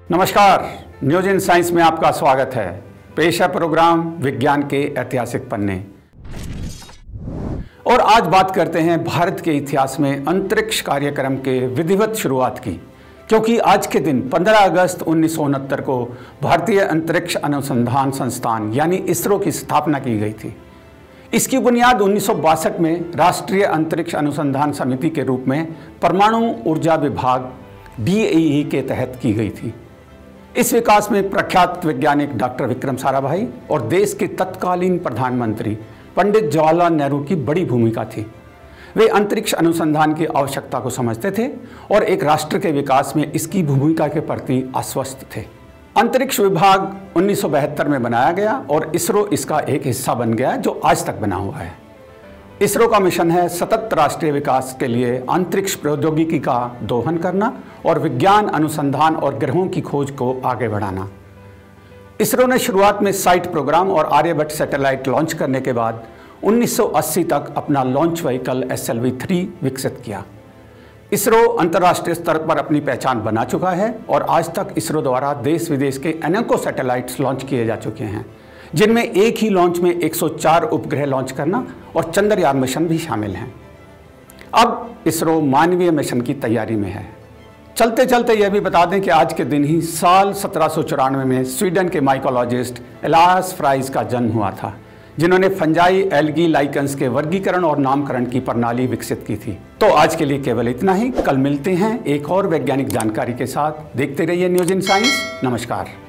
नमस्कार, news in science में आपका स्वागत है। पेश है प्रोग्राम विज्ञान के ऐतिहासिक पन्ने। और आज बात करते हैं भारत के इतिहास में अंतरिक्ष कार्यक्रम के विधिवत शुरुआत की, क्योंकि आज के दिन 15 अगस्त 1969 को भारतीय अंतरिक्ष अनुसंधान संस्थान यानी इसरो की स्थापना की गई थी। इसकी बुनियाद 1962 में राष्ट्रीय अंतरिक्ष अनुसंधान समिति के रूप में परमाणु ऊर्जा विभाग DAE के तहत की गई थी। इस विकास में प्रख्यात वैज्ञानिक डॉक्टर विक्रम साराभाई और देश के तत्कालीन प्रधानमंत्री पंडित जवाहरलाल नेहरू की बड़ी भूमिका थी। वे अंतरिक्ष अनुसंधान की आवश्यकता को समझते थे और एक राष्ट्र के विकास में इसकी भूमिका के प्रति आश्वस्त थे। अंतरिक्ष विभाग 1972 में बनाया गया और इसरो इसका एक हिस्सा बन गया जो आज तक बना हुआ है। इसरो का मिशन है सतत राष्ट्रीय विकास के लिए अंतरिक्ष प्रौद्योगिकी का दोहन करना और विज्ञान अनुसंधान और ग्रहों की खोज को आगे बढ़ाना। इसरो ने शुरुआत में साइट प्रोग्राम और आर्यभट्ट सैटेलाइट लॉन्च करने के बाद 1980 तक अपना लॉन्च व्हीकल SLV-3 विकसित किया। इसरो अंतर्राष्ट्रीय स्तर पर अपनी पहचान बना चुका है और आज तक इसरो द्वारा देश विदेश के अनेकों सैटेलाइट्स लॉन्च किए जा चुके हैं, जिनमें एक ही लॉन्च में 104 उपग्रह लॉन्च करना और चंद्रयान मिशन भी शामिल हैं। अब इसरो मानवीय मिशन की तैयारी में है। चलते चलते यह भी बता दें कि आज के दिन ही साल 1794 में स्वीडन के माइकोलॉजिस्ट एलास फ्राइज का जन्म हुआ था, जिन्होंने फंजाई एल्गी लाइकन्स के वर्गीकरण और नामकरण की प्रणाली विकसित की थी। तो आज के लिए केवल इतना ही। कल मिलते हैं एक और वैज्ञानिक जानकारी के साथ। देखते रहिए न्यूज इन साइंस। नमस्कार।